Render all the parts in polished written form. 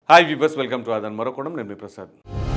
Hi viewers, welcome to ఆదాన్ మరొకడం. నేను మీ ప్రసాద్.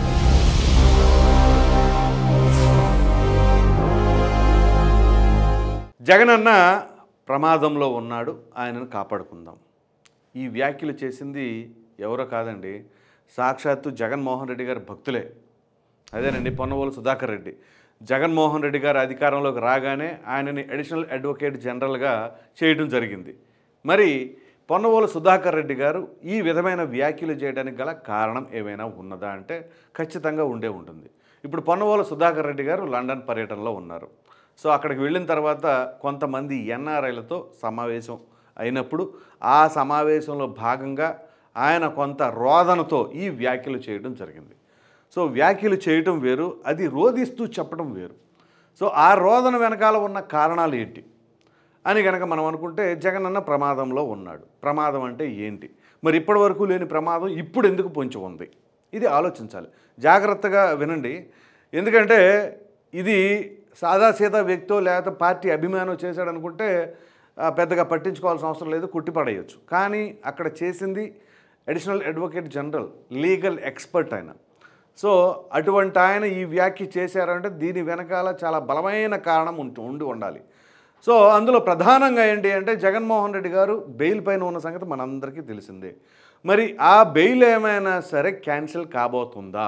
జగన్ అన్న ప్రమాదంలో ఉన్నాడు, ఆయనను కాపాడుకుందాం. ఈ వ్యాఖ్యలు చేసింది ఎవరో కాదండి, సాక్షాత్తు జగన్మోహన్ రెడ్డి గారి భక్తులే. అదేనండి పొన్నవోలు సుధాకర్ రెడ్డి. జగన్మోహన్ రెడ్డి గారు అధికారంలోకి రాగానే ఆయనని అడిషనల్ అడ్వకేట్ జనరల్గా చేయడం జరిగింది. మరి పొన్నవోలు సుధాకర్ రెడ్డి గారు ఈ విధమైన వ్యాఖ్యలు చేయడానికి గల కారణం ఏమైనా ఉన్నదా అంటే ఖచ్చితంగా ఉంటుంది. ఇప్పుడు పొన్నవోలు సుధాకర్ రెడ్డి గారు లండన్ పర్యటనలో ఉన్నారు. సో అక్కడికి వెళ్ళిన తర్వాత కొంతమంది ఎన్ఆర్ఐలతో సమావేశం అయినప్పుడు ఆ సమావేశంలో భాగంగా ఆయన కొంత రోదనతో ఈ వ్యాఖ్యలు చేయడం జరిగింది. సో వ్యాఖ్యలు చేయటం వేరు, అది రోదిస్తూ చెప్పడం వేరు. సో ఆ రోదన వెనకాల ఉన్న కారణాలు ఏంటి అని కనుక మనం అనుకుంటే, జగన్ అన్న ప్రమాదంలో ఉన్నాడు. ప్రమాదం అంటే ఏంటి? మరి ఇప్పటి వరకు లేని ప్రమాదం ఇప్పుడు ఎందుకు పొంచి ఉంది? ఇది ఆలోచించాలి. జాగ్రత్తగా వినండి. ఎందుకంటే ఇది సాదాసీదా వ్యక్తో లేకపోతే పార్టీ అభిమానం చేశాడు అనుకుంటే పెద్దగా పట్టించుకోవాల్సిన అవసరం లేదు, కుట్టిపడేయచ్చు. కానీ అక్కడ చేసింది additional advocate general, legal expert ఆయన. సో అటువంటి ఆయన ఈ వ్యాఖ్య చేశారంటే దీని వెనకాల చాలా బలమైన కారణం ఉండి ఉండాలి. సో అందులో ప్రధానంగా ఏంటి అంటే, జగన్మోహన్ రెడ్డి గారు బెయిల్ పైన ఉన్న సంగతి మనందరికీ తెలిసిందే. మరి ఆ బెయిల్ ఏమైనా సరే క్యాన్సిల్ కాబోతుందా?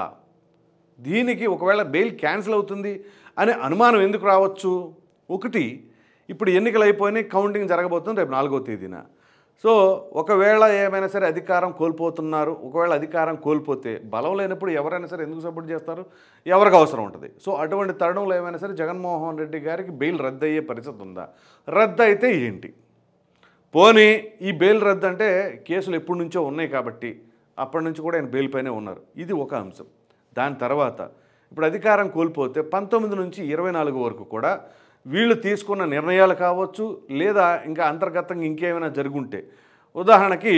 దీనికి ఒకవేళ బెయిల్ క్యాన్సిల్ అవుతుంది అనే అనుమానం ఎందుకు రావచ్చు? ఒకటి, ఇప్పుడు ఎన్నికలు అయిపోయినాయి, కౌంటింగ్ జరగబోతుంది రేపు 4వ తేదీన. సో ఒకవేళ ఏమైనా సరే అధికారం కోల్పోతున్నారు, ఒకవేళ అధికారం కోల్పోతే బలం లేనప్పుడు ఎవరైనా సరే ఎందుకు సపోర్ట్ చేస్తారు? ఎవరికి అవసరం ఉంటుంది. సో అటువంటి తరుణంలో ఏమైనా సరే జగన్మోహన్ రెడ్డి గారికి బెయిల్ రద్దు అయ్యే పరిస్థితి ఉందా? రద్దు అయితే ఏంటి? పోనీ ఈ బెయిల్ రద్దు అంటే కేసులు ఎప్పటి నుంచో ఉన్నాయి కాబట్టి అప్పటి నుంచి కూడా ఆయన బెయిల్ పైనే ఉన్నారు. ఇది ఒక అంశం. దాని తర్వాత ఇప్పుడు అధికారం కోల్పోతే 19 నుంచి 24 వరకు కూడా వీళ్ళు తీసుకున్న నిర్ణయాలు కావచ్చు, లేదా ఇంకా అంతర్గతంగా ఇంకేమైనా జరుగుంటే, ఉదాహరణకి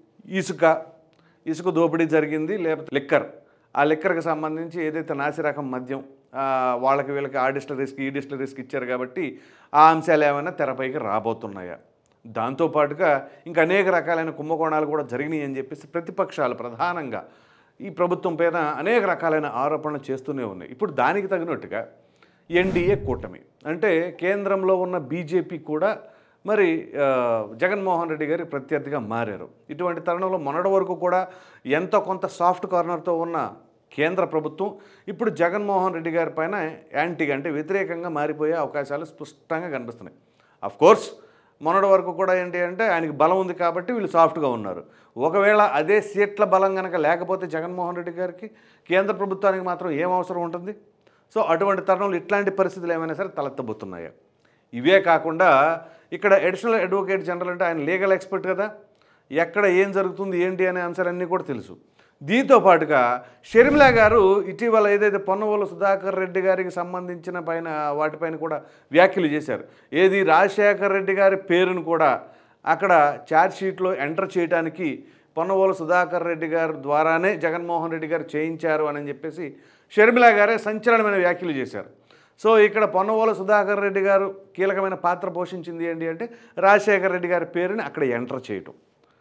ఇసుక దోపిడీ జరిగింది, లేకపోతే లిక్కర్, ఆ లిక్కర్కి సంబంధించి ఏదైతే నాసిరకం మద్యం వాళ్ళకి వీళ్ళకి ఆ డిస్టిలరీస్కి ఈ డిస్టిలరీస్కి ఇచ్చారు కాబట్టి ఆ అంశాలు ఏమైనా తెరపైకి రాబోతున్నాయా? దాంతోపాటుగా ఇంకా అనేక రకాలైన కుంభకోణాలు కూడా జరిగినాయి అని చెప్పేసి ప్రతిపక్షాలు ప్రధానంగా ఈ ప్రభుత్వం పైన అనేక రకాలైన ఆరోపణలు చేస్తూనే ఉన్నాయి. ఇప్పుడు దానికి తగినట్టుగా ఎన్డీఏ కూటమి అంటే కేంద్రంలో ఉన్న బీజేపీ కూడా మరి జగన్మోహన్ రెడ్డి గారి ప్రత్యర్థిగా మారారు. ఇటువంటి తరుణంలో మొన్నటి వరకు కూడా ఎంతో కొంత సాఫ్ట్ కార్నర్తో ఉన్న కేంద్ర ప్రభుత్వం ఇప్పుడు జగన్మోహన్ రెడ్డి గారి పైన యాంటీగా అంటే వ్యతిరేకంగా మారిపోయే అవకాశాలు స్పష్టంగా కనిపిస్తున్నాయి. అఫ్కోర్స్ మొన్నటి వరకు కూడా ఏంటి అంటే ఆయనకి బలం ఉంది కాబట్టి వీళ్ళు సాఫ్ట్గా ఉన్నారు. ఒకవేళ అదే సీట్ల బలం కనుక లేకపోతే జగన్మోహన్ రెడ్డి గారికి కేంద్ర ప్రభుత్వానికి మాత్రం ఏం అవసరం ఉంటుంది? సో అటువంటి తరుణంలో ఇట్లాంటి పరిస్థితులు ఏమైనా సరే తలెత్తబోతున్నాయా? ఇవే కాకుండా ఇక్కడ అడిషనల్ అడ్వకేట్ జనరల్ అంటే ఆయన లీగల్ ఎక్స్పర్ట్ కదా, ఎక్కడ ఏం జరుగుతుంది ఏంటి అనే అంశాలన్నీ కూడా తెలుసు. దీంతో పాటుగా షర్మిల గారు ఇటీవల ఏదైతే పొన్నవోలు సుధాకర్ రెడ్డి గారికి సంబంధించిన వాటిపైన కూడా వ్యాఖ్యలు చేశారు. ఏది రాజశేఖర్ రెడ్డి గారి పేరును కూడా అక్కడ ఛార్జ్షీట్లో ఎంటర్ చేయడానికి పొన్నవోలు సుధాకర్ రెడ్డి గారి ద్వారానే జగన్మోహన్ రెడ్డి గారు చేయించారు అని చెప్పేసి షర్మిల గారే సంచలనమైన వ్యాఖ్యలు చేశారు. సో ఇక్కడ పొన్నవోలు సుధాకర్ రెడ్డి గారు కీలకమైన పాత్ర పోషించింది ఏంటి అంటే రాజశేఖర్ రెడ్డి గారి పేరుని అక్కడ ఎంటర్ చేయటం.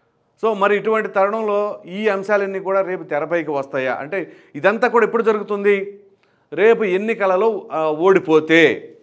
సో మరి ఇటువంటి తరుణంలో ఈ అంశాలన్నీ కూడా రేపు తెరపైకి వస్తాయా అంటే ఇదంతా కూడా ఎప్పుడు జరుగుతుంది? రేపు ఎన్నికలలో ఓడిపోతే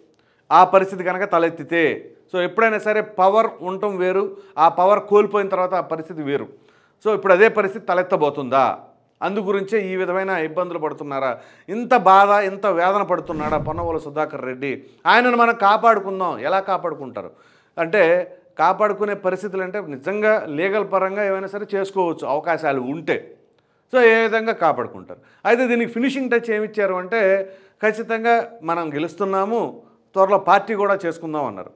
ఆ పరిస్థితి కనుక తలెత్తితే. సో ఎప్పుడైనా సరే పవర్ ఉండటం వేరు, ఆ పవర్ కోల్పోయిన తర్వాత ఆ పరిస్థితి వేరు. సో ఇప్పుడు అదే పరిస్థితి తలెత్తబోతుందా? అందుగురించే ఈ విధమైన ఇబ్బందులు పడుతున్నారా? ఇంత బాధ, ఇంత వేదన పడుతున్నాడా పొన్నవోలు సుధాకర్ రెడ్డి? ఆయనను మనం కాపాడుకుందాం. ఎలా కాపాడుకుంటారు అంటే కాపాడుకునే పరిస్థితులు అంటే నిజంగా లీగల్ పరంగా ఏమైనా సరే చేసుకోవచ్చు అవకాశాలు ఉంటే. సో ఏ విధంగా కాపాడుకుంటారు? అయితే దీనికి ఫినిషింగ్ టచ్ ఏమిచ్చారు అంటే ఖచ్చితంగా మనం గెలుస్తున్నాము, త్వరలో పార్టీ కూడా చేసుకుందాం అన్నారు.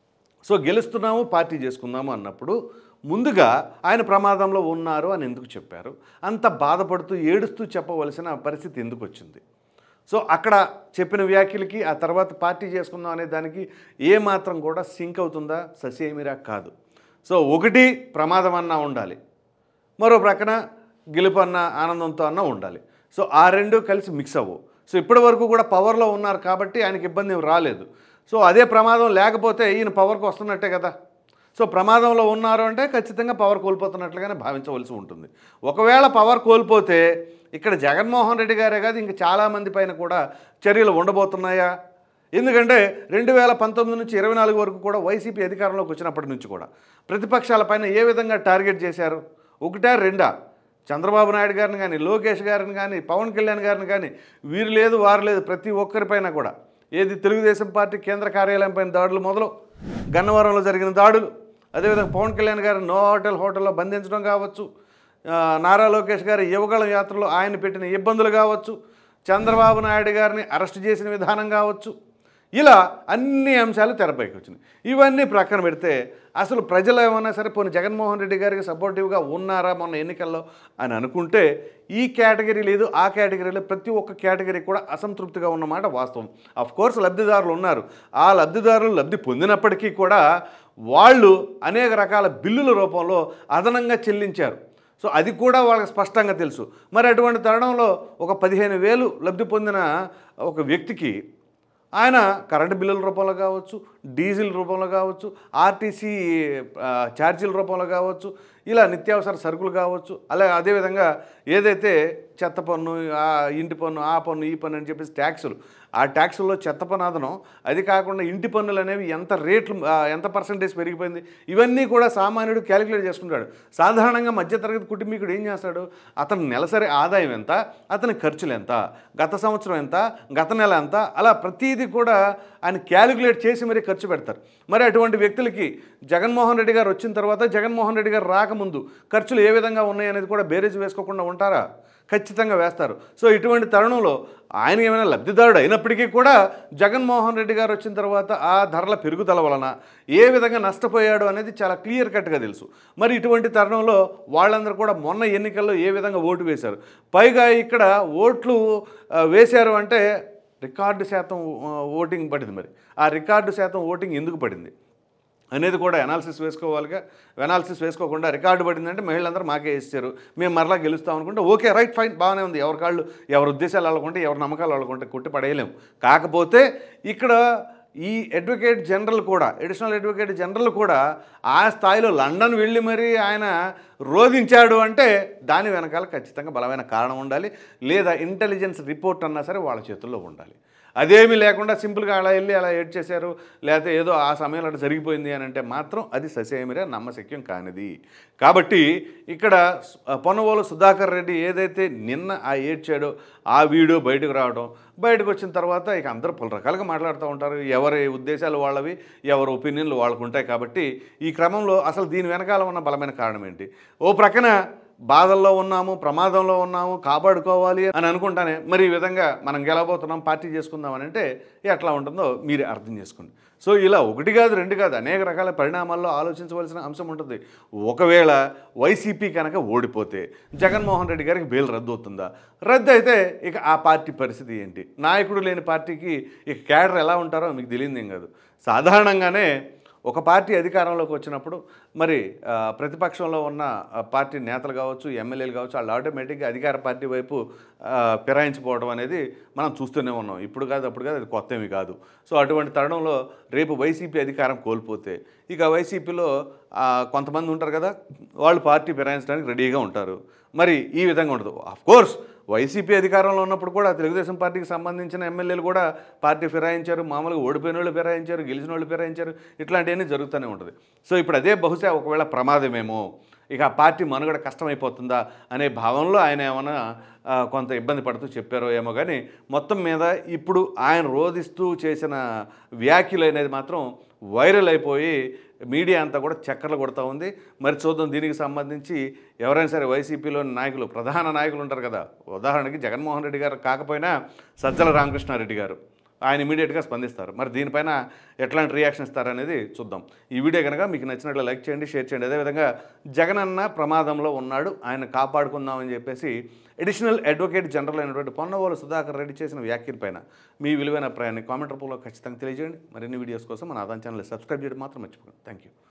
సో గెలుస్తున్నాము, పార్టీ చేసుకుందాము అన్నప్పుడు ముందుగా ఆయన ప్రమాదంలో ఉన్నారు అని ఎందుకు చెప్పారు? అంత బాధపడుతూ ఏడుస్తూ చెప్పవలసిన పరిస్థితి ఎందుకు వచ్చింది? సో అక్కడ చెప్పిన వ్యాఖ్యలకి ఆ తర్వాత పార్టీ చేసుకుందాం అనే దానికి ఏమాత్రం కూడా సింక్ అవుతుందా? ససేమిరా కాదు. సో ఒకటి ప్రమాదం అన్నా ఉండాలి, మరో ప్రక్కన గెలుపు అన్న ఆనందంతో అన్నా ఉండాలి. సో ఆ రెండు కలిసి మిక్స్ అవ్వవు. సో ఇప్పటి వరకు కూడా పవర్లో ఉన్నారు కాబట్టి ఆయనకి ఇబ్బంది రాలేదు. సో అదే ప్రమాదం లేకపోతే ఈయన పవర్కి వస్తున్నట్టే కదా. సో ప్రమాదంలో ఉన్నారు అంటే ఖచ్చితంగా పవర్ కోల్పోతున్నట్లుగానే భావించవలసి ఉంటుంది. ఒకవేళ పవర్ కోల్పోతే ఇక్కడ జగన్మోహన్ రెడ్డి గారే కాదు ఇంక చాలామంది పైన కూడా చర్యలు ఉండబోతున్నాయా? ఎందుకంటే 2019 నుంచి 24 వరకు కూడా వైసీపీ అధికారంలోకి వచ్చినప్పటి నుంచి కూడా ప్రతిపక్షాలపైన ఏ విధంగా టార్గెట్ చేశారు? ఒకటా రెండా? చంద్రబాబు నాయుడు గారిని కానీ, లోకేష్ గారిని కానీ, పవన్ కళ్యాణ్ గారిని కానీ, వీరు లేదు వారు లేదు ప్రతి ఒక్కరిపైన కూడా ఏది తెలుగుదేశం పార్టీ కేంద్ర కార్యాలయం పైన దాడులు మొదలు, గన్నవరంలో జరిగిన దాడులు, అదేవిధంగా పవన్ కళ్యాణ్ గారు నో హోటల్లో బంధించడం కావచ్చు, నారా లోకేష్ గారి యువగళ యాత్రలో ఆయన పెట్టిన ఇబ్బందులు కావచ్చు, చంద్రబాబు నాయుడు గారిని అరెస్ట్ చేసిన విధానం కావచ్చు, ఇలా అన్ని అంశాలు తెరపైకి వచ్చినాయి. ఇవన్నీ ప్రక్కన పెడితే అసలు ప్రజలు ఏమన్నా సరే పోనీ జగన్మోహన్ రెడ్డి గారికి సపోర్టివ్గా ఉన్నారా మొన్న ఎన్నికల్లో అని అనుకుంటే ఈ కేటగిరీ లేదు ఆ కేటగిరీలో ప్రతి ఒక్క కేటగిరీ కూడా అసంతృప్తిగా ఉన్నమాట వాస్తవం. కోర్స్ లబ్ధిదారులు ఉన్నారు. ఆ లబ్ధిదారులు లబ్ధి పొందినప్పటికీ కూడా వాళ్ళు అనేక రకాల బిల్లుల రూపంలో అదనంగా చెల్లించారు. సో అది కూడా వాళ్ళకి స్పష్టంగా తెలుసు. మరి అటువంటి తరుణంలో ఒక 15,000 లబ్ధి పొందిన ఒక వ్యక్తికి ఆయన కరెంటు బిల్లుల రూపంలో కావచ్చు, డీజిల్ రూపంలో కావచ్చు, ఆర్టీసీ ఛార్జీల రూపంలో కావచ్చు, ఇలా నిత్యావసర సరుకులు కావచ్చు, అదేవిధంగా ఏదైతే చెత్త పన్ను, ఇంటి పన్ను, ఆ పన్ను ఈ పన్ను అని చెప్పేసి ట్యాక్సులు, ఆ ట్యాక్సుల్లో చెత్త పన్ను అదనం, అది కాకుండా ఇంటి పన్నులు అనేవి ఎంత రేట్లు ఎంత పర్సంటేజ్ పెరిగిపోయింది, ఇవన్నీ కూడా సామాన్యుడు క్యాలిక్యులేట్ చేసుకుంటాడు. సాధారణంగా మధ్యతరగతి కుటుంబీకుడు ఏం చేస్తాడు? అతని నెలసరి ఆదాయం ఎంత, అతని ఖర్చులు ఎంత, గత సంవత్సరం ఎంత, గత నెల ఎంత, అలా ప్రతీది కూడా ఆయన క్యాలిక్యులేట్ చేసి మరీ ఖర్చు పెడతారు. మరి అటువంటి వ్యక్తులకి జగన్మోహన్ రెడ్డి గారు వచ్చిన తర్వాత, జగన్మోహన్ రెడ్డి గారు రాకముందు ఖర్చులు ఏ విధంగా ఉన్నాయనేది కూడా బేరేజ్ వేసుకోకుండా ఉంటారా? ఖచ్చితంగా వేస్తారు. సో ఇటువంటి తరుణంలో ఆయన ఏమైనా లబ్ధిదారుడు అయినప్పటికీ కూడా జగన్మోహన్ రెడ్డి గారు వచ్చిన తర్వాత ఆ ధరల పెరుగుదల వలన ఏ విధంగా నష్టపోయాడు అనేది చాలా క్లియర్ కట్గా తెలుసు. మరి ఇటువంటి తరుణంలో వాళ్ళందరూ కూడా మొన్న ఎన్నికల్లో ఏ విధంగా ఓటు వేశారు, పైగా ఇక్కడ ఓట్లు వేశారు అంటే రికార్డు శాతం ఓటింగ్ పడింది. మరి ఆ రికార్డు శాతం ఓటింగ్ ఎందుకు పడింది అనేది కూడా అనాలిసిస్ వేసుకోవాలిగా. అనాలిసిస్ వేసుకోకుండా రికార్డు పడిందంటే మహిళలందరూ మాకే ఇచ్చారు, మేము మరలా గెలుస్తాం అనుకుంటే ఓకే, రైట్, ఫైన్, బాగానే ఉంది. ఎవరి కాళ్ళు ఎవరి ఉద్దేశాలు వాళ్ళకుంటే, ఎవరి నమ్మకాలు వాళ్ళకుంటే కొట్టి పడేయలేము. కాకపోతే ఇక్కడ ఈ అడ్వకేట్ జనరల్ కూడా, అడిషనల్ అడ్వకేట్ జనరల్ కూడా ఆ స్థాయిలో లండన్ వెళ్ళి మరీ ఆయన రోధించాడు అంటే దాని వెనకాల ఖచ్చితంగా బలమైన కారణం ఉండాలి, లేదా ఇంటెలిజెన్స్ రిపోర్ట్ అన్నా సరే వాళ్ళ చేతుల్లో ఉండాలి. అదేమీ లేకుండా సింపుల్గా అలా వెళ్ళి అలా ఏడ్ చేశారు, లేకపోతే ఏదో ఆ సమయంలో అలా జరిగిపోయింది అని అంటే మాత్రం అది ససేమిరే నమ్మశక్యం కానిది. కాబట్టి ఇక్కడ పొన్నవోలు సుధాకర్ రెడ్డి ఏదైతే నిన్న ఆ ఏడ్చాడో ఆ వీడియో బయటకు రావడం, బయటకు వచ్చిన తర్వాత ఇక అందరూ పలు రకాలుగా మాట్లాడుతూ ఉంటారు. ఎవరి ఉద్దేశాలు వాళ్ళవి, ఎవరి ఒపీనియన్లు వాళ్ళకు ఉంటాయి. కాబట్టి ఈ క్రమంలో అసలు దీని వెనకాల ఉన్న బలమైన కారణం ఏంటి? ఓ ప్రక్కన బాధల్లో ఉన్నాము, ప్రమాదంలో ఉన్నాము, కాపాడుకోవాలి అని అనుకుంటానే మరి ఈ విధంగా మనం గెలవబోతున్నాం, పార్టీ చేసుకుందామని అంటే ఎట్లా ఉంటుందో మీరే అర్థం చేసుకోండి. సో ఇలా ఒకటి కాదు రెండు కాదు అనేక రకాల పరిణామాల్లో ఆలోచించవలసిన అంశం ఉంటుంది. ఒకవేళ వైసీపీ కనుక ఓడిపోతే జగన్మోహన్ రెడ్డి గారికి బెయిల్ రద్దు అవుతుందా? రద్దు అయితే ఇక ఆ పార్టీ పరిస్థితి ఏంటి? నాయకుడు లేని పార్టీకి ఇక క్యాడర్ ఎలా ఉంటారో మీకు తెలియదేం కాదు. సాధారణంగానే ఒక పార్టీ అధికారంలోకి వచ్చినప్పుడు మరి ప్రతిపక్షంలో ఉన్న పార్టీ నేతలు కావచ్చు, ఎమ్మెల్యేలు కావచ్చు, వాళ్ళు ఆటోమేటిక్గా అధికార పార్టీ వైపు ఫిరాయించిపోవడం అనేది మనం చూస్తూనే ఉన్నాం. ఇప్పుడు కాదు అప్పుడు కాదు, అది కొత్త ఏమీ కాదు. సో అటువంటి తరుణంలో రేపు వైసీపీ అధికారం కోల్పోతే ఇక వైసీపీలో కొంతమంది ఉంటారు కదా, వాళ్ళు పార్టీ ఫిరాయించడానికి రెడీగా ఉంటారు. మరి ఈ విధంగా ఉండదు. ఆఫ్కోర్స్ వైసీపీ అధికారంలో ఉన్నప్పుడు కూడా తెలుగుదేశం పార్టీకి సంబంధించిన ఎమ్మెల్యేలు కూడా పార్టీ ఫిరాయించారు, మామూలుగా ఓడిపోయిన వాళ్ళు ఫిరాయించారు, గెలిచిన వాళ్ళు ఫిరాయించారు, ఇట్లాంటివన్నీ జరుగుతూనే ఉంటుంది. సో ఇప్పుడు అదే బహుశా ఒకవేళ ప్రమాదమేమో, ఇక ఆ పార్టీ మనుగడ కష్టమైపోతుందా అనే భావంలో ఆయన ఏమైనా కొంత ఇబ్బంది పడుతూ చెప్పారో ఏమో. కానీ మొత్తం మీద ఇప్పుడు ఆయన రోధిస్తూ చేసిన వ్యాఖ్యలు అనేది మాత్రం వైరల్ అయిపోయి మీడియా అంతా కూడా చక్కర్లు కొడుతూ ఉంది. మరి చూద్దాం దీనికి సంబంధించి ఎవరైనా సరే వైసీపీలోని నాయకులు, ప్రధాన నాయకులు ఉంటారు కదా, ఉదాహరణకి జగన్మోహన్ రెడ్డి గారు కాకపోయినా సజ్జల రామకృష్ణారెడ్డి గారు, ఆయన ఇమీడియట్గా స్పందిస్తారు. మరి దీనిపైన ఎట్లాంటి రియాక్షన్ ఇస్తారనేది చూద్దాం. ఈ వీడియో కనుక మీకు నచ్చినట్లు లైక్ చేయండి, షేర్ చేయండి. అదేవిధంగా జగనన్న ప్రమాదంలో ఉన్నాడు, ఆయన కాపాడుకుందామని చెప్పేసి అడిషనల్ అడ్వకేట్ జనరల్ అయినటువంటి పొన్నవోలు సుధాకర్ రెడ్డి చేసిన వ్యాఖ్యలపైన మీ విలువైన అభిప్రాయాన్ని కామెంట్ రూపంలో ఖచ్చితంగా తెలియజేయండి. మరిన్ని వీడియోస్ కోసం మన ఆదాన్ ఛానల్ సబ్స్క్రైబ్ చేయడం మాత్రం మర్చిపోకండి. Thank you.